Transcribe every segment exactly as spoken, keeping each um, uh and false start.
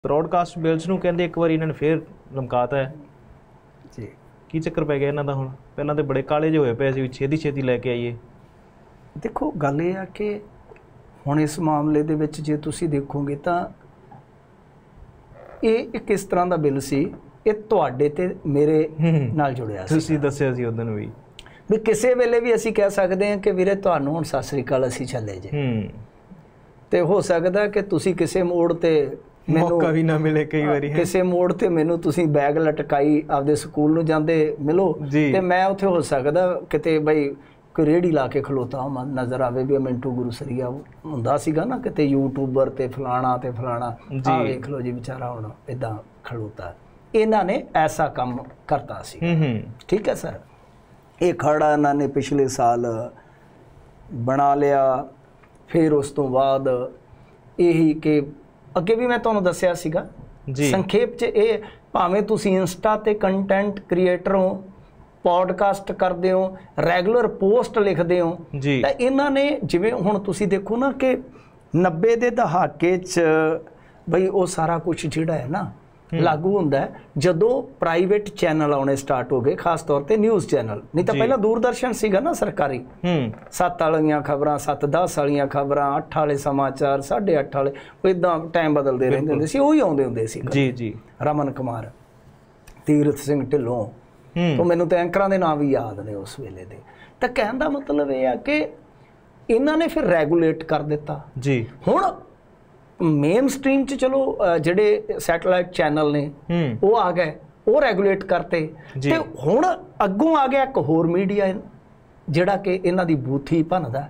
Broadcast bills ਨੂੰ ਕਹਿੰਦੇ ਇੱਕ ਵਾਰੀ ਇਹਨਾਂ ਨੇ ਫੇਰ ਲਮਕਾਤਾ ਹੈ ਜੀ। ਕੀ ਚੱਕਰ ਪੈ ਗਿਆ ਇਹਨਾਂ ਦਾ? ਹੁਣ ਪਹਿਲਾਂ ਤੇ ਬੜੇ ਕਾਲੇ ਜਿਹੇ ਹੋਏ ਪਏ ਸੀ ਵੀ ਛੇਤੀ ਛੇਤੀ ਲੈ ਕੇ ਆਈਏ। ਦੇਖੋ ਗੱਲ ਇਹ ਆ ਕਿ ਹੁਣ ਇਸ ਮਾਮਲੇ ਦੇ ਵਿੱਚ ਜੇ ਤੁਸੀਂ ਦੇਖੋਗੇ ਤਾਂ ਇਹ ਇੱਕ ਇਸ ਤਰ੍ਹਾਂ ਦਾ ਬਿੱਲ ਸੀ, ਇਹ ਤੁਹਾਡੇ ਤੇ ਮੇਰੇ ਨਾਲ ਜੁੜਿਆ ਸੀ। ਤੁਸੀਂ ਦੱਸਿਆ ਸੀ ਉਦੋਂ ਵੀ ਵੀ ਕਿਸੇ ਵੇਲੇ ਵੀ ਅਸੀਂ ਕਹਿ ਸਕਦੇ ਹਾਂ ਕਿ ਵੀਰੇ ਤੁਹਾਨੂੰ ਹੁਣ ਸਤਿ ਸ੍ਰੀ ਅਕਾਲ ਅਸੀਂ ਚੱਲੇ ਜੇ, ਤੇ ਹੋ ਸਕਦਾ ਕਿ ਤੁਸੀਂ ਕਿਸੇ ਮੋੜ ਤੇ ਮੌਕਾ ਵੀ ਨਾ ਮਿਲੇ ਕਈ ਵਾਰੀ, ਕਿਸੇ ਮੋੜ ਤੇ ਮੈਨੂੰ ਤੁਸੀਂ ਬੈਗ ਲਟਕਾਈ ਆਪਦੇ ਸਕੂਲ ਨੂੰ ਜਾਂਦੇ ਮਿਲੋ ਤੇ ਮੈਂ ਉੱਥੇ ਹੋ ਸਕਦਾ ਕਿਤੇ ਬਈ ਕੋਈ ਰੇਹੜੀ ਲਾ ਕੇ ਖਲੋਤਾ ਹਾਂ, ਨਜ਼ਰ ਆਵੇ ਵੀ ਮਿੰਟੂ ਗੁਰਸਰੀਆ ਹੁੰਦਾ ਸੀਗਾ ਨਾ ਕਿਤੇ ਯੂਟਿਊਬਰ ਤੇ ਫਲਾਣਾ ਤੇ ਫਲਾਣਾ, ਆਹ ਵੇਖ ਲਓ ਜੀ ਵਿਚਾਰਾ ਹੁਣ ਇੱਦਾਂ ਖਲੋਤਾ। ਇਹਨਾਂ ਨੇ ਐਸਾ ਕੰਮ ਕਰਤਾ ਸੀ। ਠੀਕ ਹੈ ਸਰ। ਇਹ ਖੜਾ ਇਹਨਾਂ ਨੇ ਪਿਛਲੇ ਸਾਲ ਬਣਾ ਲਿਆ। ਫਿਰ ਉਸ ਤੋਂ ਬਾਅਦ ਇਹੀ ਕਿ ਅੱਗੇ ਵੀ ਮੈਂ ਤੁਹਾਨੂੰ ਦੱਸਿਆ ਸੀਗਾ ਸੰਖੇਪ 'ਚ, ਇਹ ਭਾਵੇਂ ਤੁਸੀਂ ਇੰਸਟਾ ਤੇ ਕੰਟੈਂਟ ਕ੍ਰੀਏਟਰ ਹੋ, ਪੋਡਕਾਸਟ ਕਰਦੇ ਹੋ, ਰੈਗੂਲਰ ਪੋਸਟ ਲਿਖਦੇ ਹੋ, ਤਾਂ ਇਹਨਾਂ ਨੇ ਜਿਵੇਂ ਹੁਣ ਤੁਸੀਂ ਦੇਖੋ ਨਾ ਕਿ ਨੱਬੇ ਦੇ ਦਹਾਕੇ 'ਚ ਬਈ ਉਹ ਸਾਰਾ ਕੁਛ ਜਿਹੜਾ ਹੈ ਨਾ ਲਾਗੂ ਹੁੰਦਾ ਜਦੋਂ ਪ੍ਰਾਈਵੇਟ ਚੈਨਲ ਆਉਣੇ ਸਟਾਰਟ ਹੋ ਗਏ, ਖਾਸ ਤੌਰ ਤੇ ਨਿਊਜ਼ ਚੈਨਲ। ਨਹੀਂ ਤਾਂ ਪਹਿਲਾਂ ਦੂਰਦਰਸ਼ਨ ਸੀਗਾ ਨਾ ਸਰਕਾਰੀ, ਸੱਤ ਵਾਲੀਆਂ ਖਬਰਾਂ, ਸੱਤ ਦਸ ਵਾਲੀਆਂ ਖਬਰਾਂ, ਅੱਠ ਵਾਲੇ ਸਮਾਚਾਰ, ਸਾਢੇ ਅੱਠ ਵਾਲੇ, ਉਹ ਇੱਦਾਂ ਟਾਈਮ ਬਦਲਦੇ ਰਹਿੰਦੇ ਹੁੰਦੇ ਸੀ, ਉਹੀ ਆਉਂਦੇ ਹੁੰਦੇ ਸੀ। ਜੀ ਜੀ ਰਮਨ ਕੁਮਾਰ, ਤੀਰਥ ਸਿੰਘ ਢਿੱਲੋਂ, ਤੋਂ ਮੈਨੂੰ ਤਾਂ ਐਂਕਰਾਂ ਦੇ ਨਾਮ ਵੀ ਯਾਦ ਨੇ ਉਸ ਵੇਲੇ ਦੇ। ਤਾਂ ਕਹਿਣ ਦਾ ਮਤਲਬ ਇਹ ਆ ਕਿ ਇਹਨਾਂ ਨੇ ਫਿਰ ਰੈਗੂਲੇਟ ਕਰ ਦਿੱਤਾ ਜੀ। ਹੁਣ ਮੇਨ ਸਟ੍ਰੀਮ 'ਚ ਚਲੋ ਜਿਹੜੇ ਸੈਟਲਾਈਟ ਚੈਨਲ ਨੇ ਉਹ ਆ ਗਏ, ਉਹ ਰੈਗੂਲੇਟ ਕਰਤੇ, ਤੇ ਹੁਣ ਅੱਗੋਂ ਆ ਗਿਆ ਇੱਕ ਹੋਰ ਮੀਡੀਆ ਜਿਹੜਾ ਕਿ ਇਹਨਾਂ ਦੀ ਬੂਥੀ ਭੰਨਦਾ।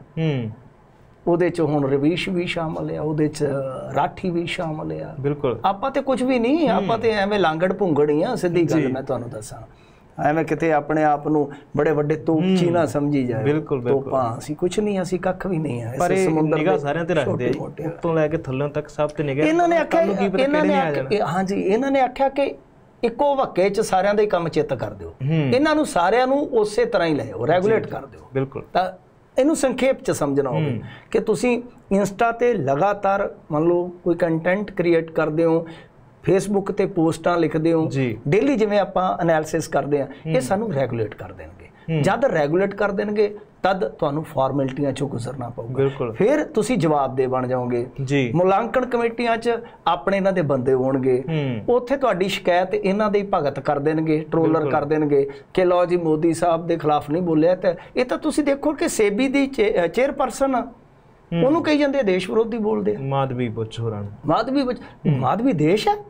ਉਹਦੇ 'ਚ ਹੁਣ ਰਵੀਸ਼ ਵੀ ਸ਼ਾਮਲ ਆ, ਉਹਦੇ 'ਚ ਰਾਠੀ ਵੀ ਸ਼ਾਮਲ ਆ। ਬਿਲਕੁਲ ਆਪਾਂ ਤੇ ਕੁਝ ਵੀ ਨਹੀਂ, ਆਪਾਂ ਤੇ ਐਵੇਂ ਲਾਂਗੜ ਭੁੰਗੜ ਹੀ ਆ। ਸਿੱਧੀ ਗੱਲ ਮੈਂ ਤੁਹਾਨੂੰ ਦੱਸਾਂ, ਐਵੇਂ ਕਿਤੇ ਆਪਣੇ ਆਪ ਨੂੰ ਬੜੇ ਵੱਡੇ ਤੋਪਚੀ ਨਾ ਸਮਝੀ ਜਾਏ। ਬਿਲਕੁਲ ਤੋਪਾਂ ਅਸੀਂ ਕੁਛ ਨਹੀਂ, ਅਸੀਂ ਕੱਖ ਵੀ ਨਹੀਂ ਆ। ਪਰ ਨਿਗਾਹ ਸਾਰਿਆਂ ਤੇ ਰੱਖਦੇ ਆ, ਉੱਤੋਂ ਲੈ ਕੇ ਥੱਲੋਂ ਤੱਕ ਸਭ ਤੇ ਨਿਗਾਹ। ਇਹਨਾਂ ਨੇ ਆਖਿਆ, ਇਹਨਾਂ ਨੇ ਹਾਂਜੀ ਇਹਨਾਂ ਨੇ ਆਖਿਆ ਕਿ ਇੱਕੋ ਵਕੇ 'ਚ ਸਾਰਿਆਂ ਦਾ ਹੀ ਕੰਮ ਚਿੱਤ ਕਰ ਦਿਓ, ਇਹਨਾਂ ਨੂੰ ਸਾਰਿਆਂ ਨੂੰ ਉਸੇ ਤਰ੍ਹਾਂ ਹੀ ਲਿਓ, ਰੈਗੂਲੇਟ ਕਰ ਦਿਓ। ਬਿਲਕੁਲ। ਤਾਂ ਇਹਨੂੰ ਸੰਖੇਪ 'ਚ ਸਮਝਣਾ ਹੋਵੇ ਕਿ ਤੁਸੀਂ ਇੰਸਟਾ ਤੇ ਲਗਾਤਾਰ ਮੰਨ ਲਓ ਕੋਈ ਕੰਟੈਂਟ ਕ੍ਰੀਏਟ ਕਰਦੇ ਹੋ, ਫੇਸਬੁੱਕ ਤੇ ਪੋਸਟਾਂ ਲਿਖਦੇ ਹੋ ਡੇਲੀ, ਜਿਵੇਂ ਆਪਾਂ ਐਨਾਲਿਸਿਸ ਕਰਦੇ ਹਾਂ, ਇਹ ਸਾਨੂੰ ਰੈਗੂਲੇਟ ਕਰ ਦੇਣਗੇ। ਜਦ ਰੈਗੂਲੇਟ ਕਰ ਦੇਣਗੇ ਤਦ ਤੁਹਾਨੂੰ ਫਾਰਮੈਲਿਟੀਆਂ 'ਚੋਂ ਗੁਜ਼ਰਨਾ ਪਊਗਾ, ਫਿਰ ਤੁਸੀਂ ਜਵਾਬਦੇਹ ਬਣ ਜਾਓਗੇ। ਮੁਲਾਂਕਣ ਕਮੇਟੀਆਂ 'ਚ ਆਪਣੇ ਇਹਨਾਂ ਦੇ ਬੰਦੇ ਹੋਣਗੇ, ਉੱਥੇ ਤੁਹਾਡੀ ਸ਼ਿਕਾਇਤ ਇਹਨਾਂ ਦੇ ਹੀ ਭਗਤ ਕਰ ਦੇਣਗੇ, ਟਰੋਲਰ ਕਰ ਦੇਣਗੇ ਕਿ ਲਓ ਜੀ ਮੋਦੀ ਸਾਹਿਬ ਦੇ ਖਿਲਾਫ ਨਹੀਂ ਬੋਲਿਆ। ਤਾਂ ਇਹ ਤਾਂ ਤੁਸੀਂ ਦੇਖੋ ਕਿ ਸੇਬੀ ਦੀ ਚੇਅਰਪਰਸਨ ਉਹਨੂੰ ਕਹੀ ਜਾਂਦੇ ਦੇਸ਼ ਵਿਰੋਧੀ ਬੋਲਦੇ ਆ। ਮਾਧਵੀ ਪੁੱਛ ਹੋਰਾਂ ਨੂੰ, ਮਾਧਵੀ ਪੁੱਛ, ਮਾਧਵੀ ਦੇਸ਼ ਹੈ?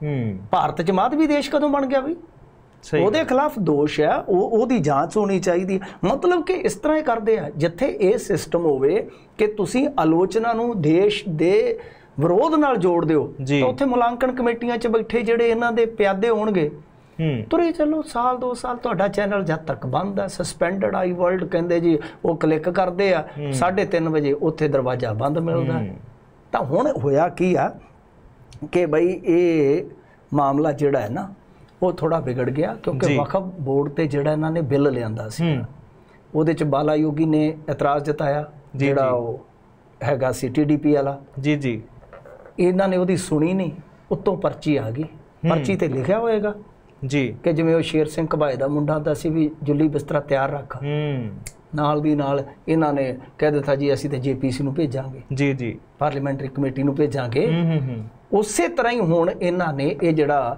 ਭਾਰਤ 'ਚ ਮਾਧਵੀ ਦੇਸ਼ ਕਦੋਂ ਬਣ ਗਿਆ ਬਈ? ਉਹਦੇ ਖਿਲਾਫ ਦੋਸ਼ ਹੈ, ਉਹ ਉਹਦੀ ਜਾਂਚ ਹੋਣੀ ਚਾਹੀਦੀ। ਮਤਲਬ ਕਿ ਇਸ ਤਰ੍ਹਾਂ ਹੀ ਕਰਦੇ ਆ। ਜਿੱਥੇ ਇਹ ਸਿਸਟਮ ਹੋਵੇ ਕਿ ਤੁਸੀਂ ਆਲੋਚਨਾ ਨੂੰ ਦੇਸ਼ ਦੇ ਵਿਰੋਧ ਨਾਲ ਜੋੜ ਦਿਓ, ਤਾਂ ਉੱਥੇ ਮੁਲਾਂਕਣ ਕਮੇਟੀਆਂ 'ਚ ਬੈਠੇ ਜਿਹੜੇ ਇਹਨਾਂ ਦੇ ਪਿਆਦੇ ਹੋਣਗੇ, ਤੁਰੇ ਚਲੋ ਸਾਲ ਦੋ ਸਾਲ ਤੁਹਾਡਾ ਚੈਨਲ ਜਦ ਤੱਕ ਬੰਦ ਆ, ਸਸਪੈਂਡਡ ਆਈ ਵਰਲਡ ਕਹਿੰਦੇ ਜੀ, ਉਹ ਕਲਿੱਕ ਕਰਦੇ ਆ, ਸਾਢੇ ਤਿੰਨ ਵਜੇ ਉੱਥੇ ਦਰਵਾਜ਼ਾ ਬੰਦ ਮਿਲਦਾ। ਤਾਂ ਹੁਣ ਹੋਇਆ ਕੀ ਆ ਕਿ ਬਈ ਇਹ ਮਾਮਲਾ ਜਿਹੜਾ ਹੈ ਨਾ ਉਹ ਥੋੜਾ ਵਿਗੜ ਗਿਆ, ਕਿਉਂਕਿ ਵਕਫ ਬੋਰਡ ਤੇ ਜਿਹੜਾ ਇਹਨਾਂ ਨੇ ਬਿੱਲ ਲਿਆਂਦਾ ਸੀ, ਉਹਦੇ 'ਚ ਬਾਲਾ ਯੋਗੀ ਨੇ ਇਤਰਾਜ਼ ਜਤਾਇਆ, ਜਿਹੜਾ ਉਹ ਹੈਗਾ ਸੀ ਟੀ ਡੀ ਪੀ ਵਾਲਾ। ਜੀ ਜੀ ਇਹਨਾਂ ਨੇ ਉਹਦੀ ਸੁਣੀ ਨਹੀਂ, ਉੱਤੋਂ ਪਰਚੀ ਆ ਗਈ। ਪਰਚੀ ਤੇ ਲਿਖਿਆ ਹੋਏਗਾ ਜੀ ਕਿ ਜਿਵੇਂ ਉਹ ਸ਼ੇਰ ਸਿੰਘ ਘਬਾਏ ਦਾ ਮੁੰਡਾ ਹੁੰਦਾ ਸੀ ਵੀ ਜੁੱਲੀ ਬਿਸਤਰਾ ਤਿਆਰ ਰੱਖ, ਨਾਲ ਦੀ ਨਾਲ ਇਹਨਾਂ ਨੇ ਕਹਿ ਦਿੱਤਾ ਜੀ ਅਸੀਂ ਤੇ ਜੇ ਪੀ ਸੀ ਨੂੰ ਭੇਜਾਂਗੇ, ਜੀ ਜੀ ਪਾਰਲੀਮੈਂਟਰੀ ਕਮੇਟੀ ਨੂੰ ਭੇਜਾਂਗੇ। ਉਸੇ ਤਰ੍ਹਾਂ ਹੀ ਹੁਣ ਇਹਨਾਂ ਨੇ ਇਹ ਜਿਹੜਾ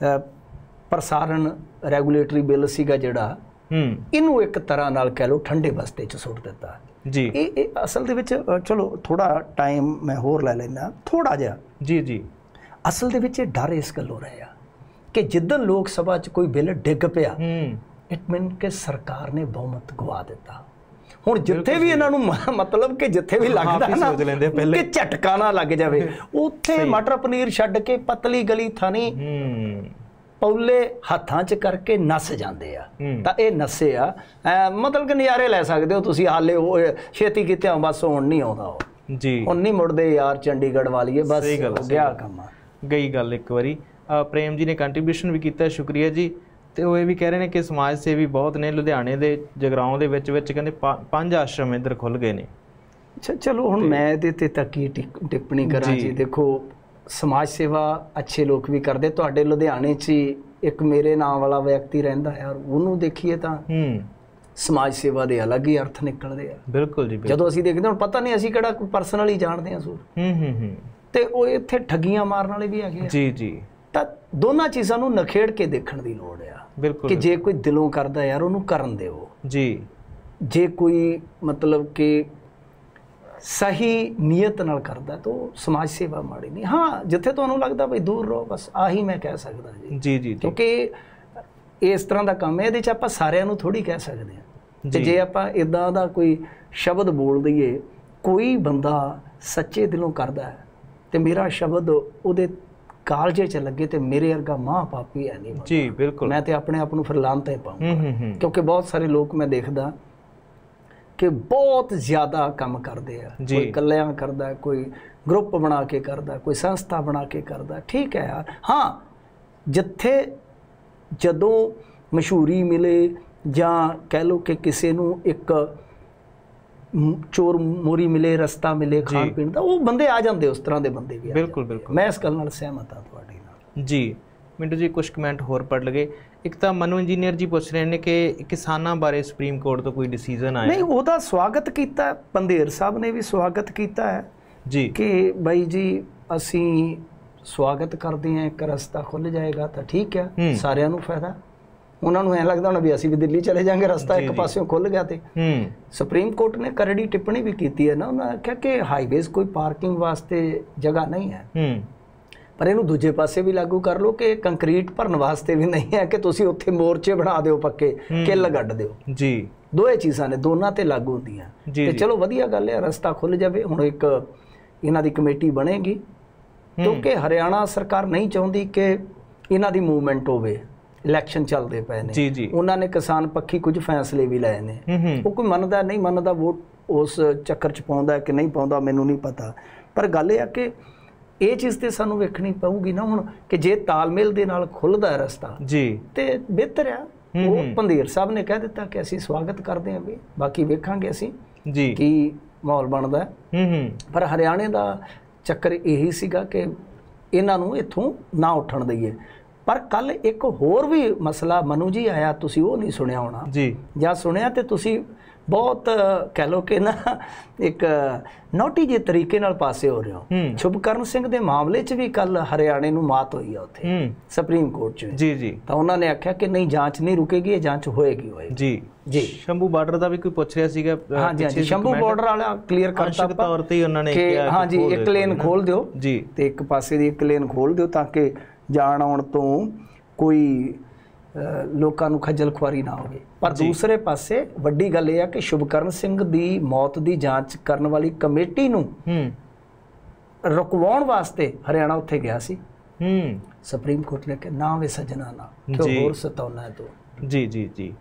ਪ੍ਰਸਾਰਣ ਰੈਗੂਲੇਟਰੀ ਬਿੱਲ ਸੀਗਾ ਜਿਹੜਾ, ਇਹਨੂੰ ਇੱਕ ਤਰ੍ਹਾਂ ਨਾਲ ਕਹਿ ਲਓ ਠੰਡੇ ਬਸਤੇ 'ਚ ਸੁੱਟ ਦਿੱਤਾ ਜੀ। ਇਹ ਇਹ ਅਸਲ ਦੇ ਵਿੱਚ ਚਲੋ ਥੋੜਾ ਟਾਈਮ ਮੈਂ ਹੋਰ ਲੈ ਲੈਂਦਾ ਥੋੜਾ ਜਿਹਾ। ਜੀ ਜੀ ਅਸਲ ਦੇ ਵਿੱਚ ਇਹ ਡਰ ਇਸ ਗੱਲੋਂ ਰਿਹਾ ਕਿ ਜਿੱਦਣ ਲੋਕ ਸਭਾ 'ਚ ਕੋਈ ਬਿੱਲ ਡਿੱਗ ਪਿਆ, ਇਟ ਮੀਨ ਕਿ ਸਰਕਾਰ ਨੇ ਬਹੁਮਤ ਗਵਾ ਦਿੱਤਾ। ਹੁਣ ਜਿੱਥੇ ਵੀ ਇਹਨਾਂ ਨੂੰ ਮਤਲਬ ਕਿ ਜਿੱਥੇ ਵੀ ਲੱਗਦਾ ਨਾ ਕਿ ਝਟਕਾ ਨਾ ਲੱਗ ਜਾਵੇ, ਉੱਥੇ ਮਟਰ ਪਨੀਰ ਛੱਡ ਕੇ ਪਤਲੀ ਗਲੀ ਥਾਣੀ ਪੌਲੇ ਹੱਥਾਂ 'ਚ ਕਰਕੇ ਨੱਸ ਜਾਂਦੇ ਆ। ਤਾਂ ਇਹ ਨੱਸੇ ਆ, ਮਤਲਬ ਕਿ ਨਜ਼ਾਰੇ ਲੈ ਸਕਦੇ ਹੋ ਤੁਸੀਂ। ਹਾਲੇ ਉਹ ਛੇਤੀ ਕੀਤੇ ਬਸ ਹੁਣ ਨਹੀਂ ਆਉਂਦਾ ਉਹ ਜੀ, ਹੁਣ ਨਹੀਂ ਮੁੜਦੇ ਯਾਰ ਚੰਡੀਗੜ੍ਹ ਵਾਲੀਏ, ਬਸ ਗਿਆ ਕੰਮ ਗਈ ਗੱਲ ਇੱਕ ਵਾਰੀ। ਪ੍ਰੇਮ ਜੀ ਨੇ ਕੰਟਰੀਬਿਊਸ਼ਨ ਵੀ ਕੀਤਾ, ਸ਼ੁਕਰੀਆ ਜੀ। ਤੇ ਉਹ ਇਹ ਵੀ ਕਹਿ ਰਹੇ ਨੇ ਕਿ ਸਮਾਜ ਸੇਵੀ ਬਹੁਤ ਨੇ, ਲੁਧਿਆਣੇ ਦੇ ਜਗਰਾਓਂ ਦੇ ਵਿੱਚ ਵਿੱਚ ਕਹਿੰਦੇ ਪੰਜ ਆਸ਼ਰਮ ਇੱਧਰ ਖੁੱਲ੍ਹ ਗਏ ਨੇ। ਅੱਛਾ ਚਲੋ ਹੁਣ ਮੈਂ ਇਹਦੇ 'ਤੇ ਤਾਂ ਕੀ ਟਿੱਪਣੀ ਕਰਾਂ ਜੀ। ਦੇਖੋ ਸਮਾਜ ਸੇਵਾ ਅੱਛੇ ਲੋਕ ਵੀ ਕਰਦੇ। ਤੁਹਾਡੇ ਲੁਧਿਆਣੇ 'ਚ ਇੱਕ ਮੇਰੇ ਨਾਮ ਵਾਲਾ ਵਿਅਕਤੀ ਰਹਿੰਦਾ ਹੈ, ਉਹਨੂੰ ਦੇਖੀਏ ਤਾਂ ਹੂੰ ਸਮਾਜ ਸੇਵਾ ਦੇ ਅਲੱਗ ਹੀ ਅਰਥ ਨਿਕਲਦੇ ਆ। ਬਿਲਕੁਲ ਜੀ। ਜਦੋਂ ਅਸੀਂ ਦੇਖਦੇ ਹਾਂ, ਹੁਣ ਪਤਾ ਨਹੀਂ ਅਸੀਂ ਕਿਹੜਾ ਕੋਈ ਪਰਸਨਲੀ ਜਾਣਦੇ ਹਾਂ ਸੂਰ, ਹੂੰ ਹੂੰ ਹੂੰ ਤੇ ਉਹ ਇੱਥੇ ਠੱਗੀਆਂ ਮਾਰਨ ਵਾਲੇ ਵੀ ਹੈਗੇ ਆ। ਜੀ ਜੀ। ਤਾਂ ਦੋਨਾਂ ਚੀਜ਼ਾਂ ਨੂੰ ਨਖੇੜ ਕੇ ਦੇਖਣ ਦੀ ਲੋੜ ਆ। ਬਿਲਕੁਲ ਕਿ ਜੇ ਕੋਈ ਦਿਲੋਂ ਕਰਦਾ ਯਾਰ ਉਹਨੂੰ ਕਰਨ ਦਿਓ ਜੀ। ਜੇ ਕੋਈ ਮਤਲਬ ਕਿ ਸਹੀ ਨੀਅਤ ਨਾਲ ਕਰਦਾ ਤਾਂ ਉਹ ਸਮਾਜ ਸੇਵਾ ਮਾੜੀ ਨਹੀਂ। ਹਾਂ, ਜਿੱਥੇ ਤੁਹਾਨੂੰ ਲੱਗਦਾ ਬਈ ਦੂਰ ਰਹੋ, ਬਸ ਆਹੀ ਮੈਂ ਕਹਿ ਸਕਦਾ ਜੀ। ਜੀ ਜੀ। ਕਿਉਂਕਿ ਇਸ ਤਰ੍ਹਾਂ ਦਾ ਕੰਮ ਹੈ, ਇਹਦੇ 'ਚ ਆਪਾਂ ਸਾਰਿਆਂ ਨੂੰ ਥੋੜ੍ਹੀ ਕਹਿ ਸਕਦੇ ਹਾਂ। ਤੇ ਜੇ ਆਪਾਂ ਇੱਦਾਂ ਦਾ ਕੋਈ ਸ਼ਬਦ ਬੋਲ ਦਈਏ, ਕੋਈ ਬੰਦਾ ਸੱਚੇ ਦਿਲੋਂ ਕਰਦਾ ਹੈ ਤੇ ਮੇਰਾ ਸ਼ਬਦ ਉਹਦੇ ਕਾਲਜੇ 'ਚ ਲੱਗੇ ਤੇ ਮੇਰੇ ਵਰਗਾ ਮਾਂ ਪਾਪੀ ਹੈ ਨਹੀਂ ਜੀ। ਬਿਲਕੁਲ। ਮੈਂ ਤੇ ਆਪਣੇ ਆਪ ਨੂੰ ਫਿਰ ਲਾਂਤ ਹੀ ਪਾਉਂਗਾ, ਹੂੰ ਹੂੰ ਕਿਉਂਕਿ ਬਹੁਤ ਸਾਰੇ ਲੋਕ ਮੈਂ ਦੇਖਦਾ ਕਿ ਬਹੁਤ ਜ਼ਿਆਦਾ ਕੰਮ ਕਰਦੇ ਆ। ਕੋਈ ਇਕੱਲਿਆਂ ਕਰਦਾ, ਕੋਈ ਗਰੁੱਪ ਬਣਾ ਕੇ ਕਰਦਾ, ਕੋਈ ਸੰਸਥਾ ਬਣਾ ਕੇ ਕਰਦਾ। ਠੀਕ ਹੈ ਯਾਰ। ਹਾਂ, ਜਿੱਥੇ ਜਦੋਂ ਮਸ਼ਹੂਰੀ ਮਿਲੇ ਜਾਂ ਕਹਿ ਲਓ ਕਿ ਕਿਸੇ ਨੂੰ ਇੱਕ ਚੋਰ ਮੋਰੀ ਮਿਲੇ, ਰਸਤਾ ਮਿਲੇ ਖਾਣ ਪੀਣ ਦਾ, ਉਹ ਬੰਦੇ ਆ ਜਾਂਦੇ, ਉਸ ਤਰ੍ਹਾਂ ਦੇ ਬੰਦੇ ਵੀ। ਬਿਲਕੁਲ ਬਿਲਕੁਲ, ਮੈਂ ਇਸ ਗੱਲ ਨਾਲ ਸਹਿਮਤ ਹਾਂ ਤੁਹਾਡੇ ਨਾਲ ਜੀ। ਮਿੰਟੂ ਜੀ, ਕੁਝ ਕਮੈਂਟ ਹੋਰ ਪੜ੍ਹ ਲਗੇ। ਇੱਕ ਤਾਂ ਮਨੂ ਇੰਜੀਨੀਅਰ ਜੀ ਪੁੱਛ ਰਹੇ ਨੇ ਕਿ ਕਿਸਾਨਾਂ ਬਾਰੇ ਸੁਪਰੀਮ ਕੋਰਟ ਤੋਂ ਕੋਈ ਡਿਸੀਜਨ ਆਇਆ? ਨਹੀਂ, ਉਹਦਾ ਸਵਾਗਤ ਕੀਤਾ, ਪੰਧੇਰ ਸਾਹਿਬ ਨੇ ਵੀ ਸਵਾਗਤ ਕੀਤਾ ਹੈ ਜੀ ਕਿ ਬਾਈ ਜੀ ਅਸੀਂ ਸਵਾਗਤ ਕਰਦੇ ਹਾਂ, ਇੱਕ ਰਸਤਾ ਖੁੱਲ੍ਹ ਜਾਏਗਾ ਤਾਂ ਠੀਕ ਹੈ, ਸਾਰਿਆਂ ਨੂੰ ਫਾਇਦਾ। ਉਹਨਾਂ ਨੂੰ ਐਂ ਲੱਗਦਾ ਹੋਣਾ ਵੀ ਅਸੀਂ ਵੀ ਦਿੱਲੀ ਚਲੇ ਜਾਵਾਂਗੇ, ਰਸਤਾ ਇੱਕ ਪਾਸਿਓਂ ਖੁੱਲ੍ਹ ਗਿਆ। ਤੇ ਸੁਪਰੀਮ ਕੋਰਟ ਨੇ ਕਰੜੀ ਟਿੱਪਣੀ ਵੀ ਕੀਤੀ ਹੈ ਨਾ, ਉਹਨਾਂ ਨੇ ਆਖਿਆ ਕਿ ਹਾਈਵੇਜ਼ ਕੋਈ ਪਾਰਕਿੰਗ ਵਾਸਤੇ ਜਗ੍ਹਾ ਨਹੀਂ ਹੈ, ਪਰ ਇਹਨੂੰ ਦੂਜੇ ਪਾਸੇ ਵੀ ਲਾਗੂ ਕਰ ਲਓ ਕਿ ਕੰਕਰੀਟ ਭਰਨ ਵਾਸਤੇ ਵੀ ਨਹੀਂ ਹੈ ਕਿ ਤੁਸੀਂ ਉੱਥੇ ਮੋਰਚੇ ਬਣਾ ਦਿਓ, ਪੱਕੇ ਕਿੱਲ ਗੱਡ ਦਿਓ ਜੀ। ਦੋਏ ਚੀਜ਼ਾਂ ਨੇ, ਦੋਨਾਂ ਤੇ ਲਾਗੂ ਹੁੰਦੀਆਂ। ਤੇ ਚਲੋ ਵਧੀਆ ਗੱਲ ਹੈ, ਰਸਤਾ ਖੁੱਲ੍ਹ ਜਾਵੇ। ਹੁਣ ਇੱਕ ਇਹਨਾਂ ਦੀ ਕਮੇਟੀ ਬਣੇਗੀ, ਕਿਉਂਕਿ ਹਰਿਆਣਾ ਸਰਕਾਰ ਨਹੀਂ ਚਾਹੁੰਦੀ ਕਿ ਇਹਨਾਂ ਦੀ ਮੂਵਮੈਂਟ ਹੋਵੇ। ਇਲੈਕਸ਼ਨ ਚੱਲਦੇ ਪਏ ਨੇ ਜੀ ਜੀ। ਉਹਨਾਂ ਨੇ ਕਿਸਾਨ ਪੱਖੀ ਕੁਝ ਫੈਸਲੇ ਵੀ ਲਏ ਨੇ, ਉਹ ਕੋਈ ਮੰਨਦਾ ਨਹੀਂ ਮੰਨਦਾ, ਵੋਟ ਉਸ ਚੱਕਰ 'ਚ ਪਾਉਂਦਾ ਕਿ ਨਹੀਂ ਪਾਉਂਦਾ ਮੈਨੂੰ ਨਹੀਂ ਪਤਾ। ਪਰ ਗੱਲ ਇਹ ਆ ਕਿ ਇਹ ਚੀਜ਼ ਤੇ ਸਾਨੂੰ ਵੇਖਣੀ ਪਊਗੀ ਨਾ ਹੁਣ, ਕਿ ਜੇ ਤਾਲਮੇਲ ਦੇ ਨਾਲ ਖੁੱਲ੍ਹਦਾ ਹੈ ਰਸਤਾ ਜੀ ਤੇ ਬਿਹਤਰ ਆ। ਉਹ ਪੰਧੇਰ ਸਾਹਿਬ ਨੇ ਕਹਿ ਦਿੱਤਾ ਕਿ ਅਸੀਂ ਸਵਾਗਤ ਕਰਦੇ ਹਾਂ, ਵੀ ਬਾਕੀ ਵੇਖਾਂਗੇ ਅਸੀਂ ਜੀ ਕੀ ਮਾਹੌਲ ਬਣਦਾ। ਪਰ ਹਰਿਆਣੇ ਦਾ ਚੱਕਰ ਇਹੀ ਸੀਗਾ ਕਿ ਇਹਨਾਂ ਨੂੰ ਇੱਥੋਂ ਨਾ ਉੱਠਣ ਦਈਏ। ਪਰ ਕੱਲ ਇੱਕ ਹੋਰ ਵੀ ਮਸਲਾ ਮਨੂ ਜੀ ਆਇਆ, ਤੁਸੀਂ ਉਹ ਨਹੀਂ ਸੁਣਿਆ ਹੋਣਾ ਜੀ, ਜਾਂ ਸੁਣਿਆ ਤੇ ਤੁਸੀਂ ਬਹੁਤ ਕਹਿ ਲਓ ਕਿ ਨਾ ਇੱਕ ਨੋਟੀ ਜਿਹੇ ਤਰੀਕੇ ਨਾਲ ਪਾਸੇ ਹੋ ਰਹੇ ਹੋ। ਸ਼ੁਭਕਰਨ ਸਿੰਘ ਦੇ ਮਾਮਲੇ 'ਚ ਵੀ ਕੱਲ ਹਰਿਆਣੇ ਨੂੰ ਮਾਤ ਹੋਈ ਆ ਉੱਥੇ ਸੁਪਰੀਮ ਕੋਰਟ 'ਚ ਜੀ ਜੀ। ਤਾਂ ਉਹਨਾਂ ਨੇ ਆਖਿਆ ਕਿ ਨਹੀਂ, ਜਾਂਚ ਨਹੀਂ ਰੁਕੇਗੀ, ਇਹ ਜਾਂਚ ਹੋਏਗੀ ਹੋਏਗੀ ਜੀ ਜੀ। ਸ਼ੰਭੂ ਬਾਰਡਰ ਦਾ ਵੀ ਕੋਈ ਪੁੱਛ ਰਿਹਾ ਸੀਗਾ। ਹਾਂਜੀ ਹਾਂਜੀ, ਸ਼ੰਭੂ ਬਾਰਡਰ ਵਾਲਾ ਕਲੀਅਰ ਕਰਤਾ ਤੌਰ ਤੇ ਉਹਨਾਂ ਨੇ ਕਿਹਾ ਹਾਂਜੀ ਇੱਕ ਲੇਨ ਖੋਲ ਦਿਓ ਜੀ, ਤੇ ਇੱਕ ਪਾਸੇ ਦੀ ਇੱਕ ਲੇਨ ਖੋਲ ਦਿਓ ਤਾਂ ਕਿ ਜਾਣ ਆਉਣ ਤੋਂ ਕੋਈ ਲੋਕਾਂ ਨੂੰ ਖੱਜਲ ਖੁਆਰੀ ਨਾ ਹੋਵੇ। ਪਰ ਦੂਸਰੇ ਪਾਸੇ ਵੱਡੀ ਗੱਲ ਇਹ ਆ ਕਿ ਸ਼ੁਭਕਰਨ ਸਿੰਘ ਦੀ ਮੌਤ ਦੀ ਜਾਂਚ ਕਰਨ ਵਾਲੀ ਕਮੇਟੀ ਨੂੰ ਰੁਕਵਾਉਣ ਵਾਸਤੇ ਹਰਿਆਣਾ ਉੱਥੇ ਗਿਆ ਸੀ। ਸੁਪਰੀਮ ਕੋਰਟ ਨੇ ਕਿਹਾ ਨਾ ਵੇ ਸੱਜਣਾ, ਨਾ ਕਿਉਂ ਹੋਰ ਸਤਾਉਣਾ ਹੈ ਤੂੰ। ਜੀ ਜੀ ਜੀ।